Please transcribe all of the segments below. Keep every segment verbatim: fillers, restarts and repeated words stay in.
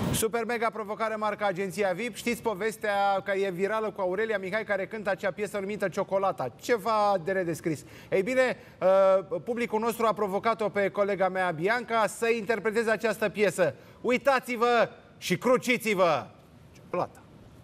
Super mega provocare marca Agenția V I P. Știți povestea care e virală cu Aurelia Mihai, care cântă acea piesă numită Ciocolata. Ceva de nedescris. Ei bine, publicul nostru a provocat-o pe colega mea Bianca să interpreteze această piesă. Uitați-vă și cruciți-vă! Ciocolata.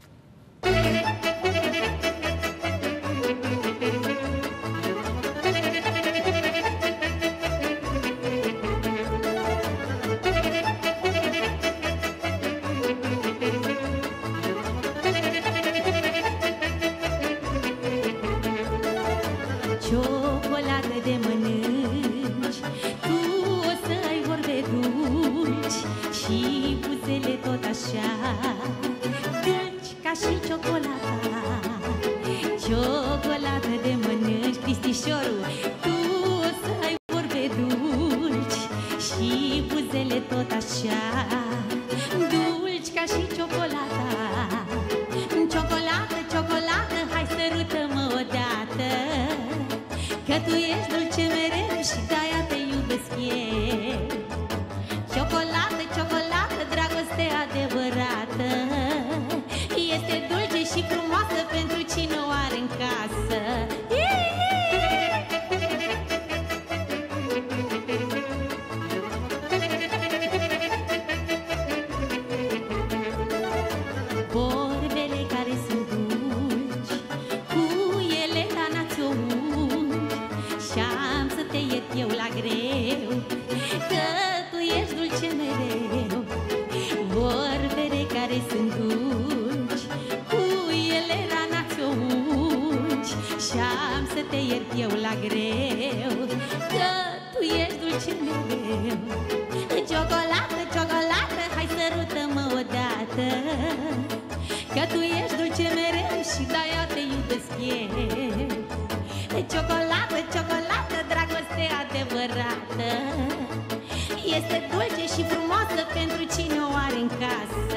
Ciocolată de mănânci, tu o să ai vorbe dulci și buzele tot așa dulci ca și ciocolata. Ciocolată de mănânci, Cristișorul, tu o să ai vorbe dulci și buzele tot așa dulci ca și ciocolata. Ciocolată, ciocolată, hai sărută-mă odată, că tu ești dulce mereu și de-aia te iubesc eu. Ciocolată, ciocolată, dragoste adevărată, este dulce și frumoasă pentru cine o are în casă. Vorbele care sunt dulci, cu ele la n-ați o ungi, și-am să te iert eu la greu, că tu ești dulce mereu. Vorbele care sunt dulci, cu ele la n-ați o ungi, și-am să te iert eu la greu, că tu ești dulce mereu. Ciocolată, ciocolată, hai sărută-mă odată, că tu ești dulce mereu și de-aia te iubesc eu. Ciocolată, ciocolată, dragoste adevărată, este dulce și frumoasă pentru cine o are în casă.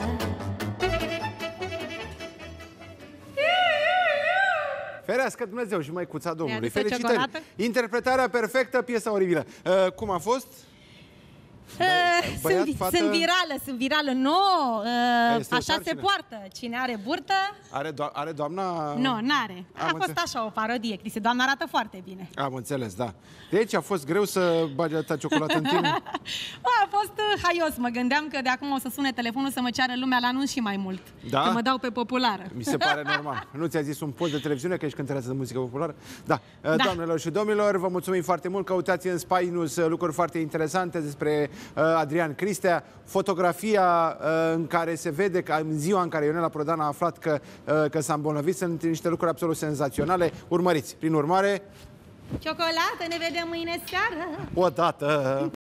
Ferească Dumnezeu și măicuța Domnului. Felicitări! Felicitări! Interpretarea perfectă, piesa oribilă. Uh, cum a fost? Uh, Băiat, sunt, fată? sunt virală, sunt virală. Nu, uh, așa se poartă. Cine are burtă... Are, do are doamna... Nu, n-are. A Am fost înțeles. așa o parodie, Cristi. Doamna arată foarte bine. Am înțeles, da. Deci a fost greu să bagi atâta ciocolată în tine? A fost uh, haios. Mă gândeam că de acum o să sune telefonul să mă ceară lumea la anunț și mai mult. Da? Că mă dau pe populară. Mi se pare normal. Nu ți-a zis un post de televiziune că ești cântăreață de muzică populară? Da. Da. Doamnelor și domnilor, vă mulțumim foarte mult. Căutați în Spy News lucruri foarte interesante despre uh, Adrian Cristea. Fotografia uh, în care se vede că în ziua în care Ionela Prodan a aflat că, uh, că s-a îmbolnăvit, sunt niște lucruri absolut senzaționale. Urmăriți. Prin urmare... Ciocolată, ne vedem mâine seară. Odată!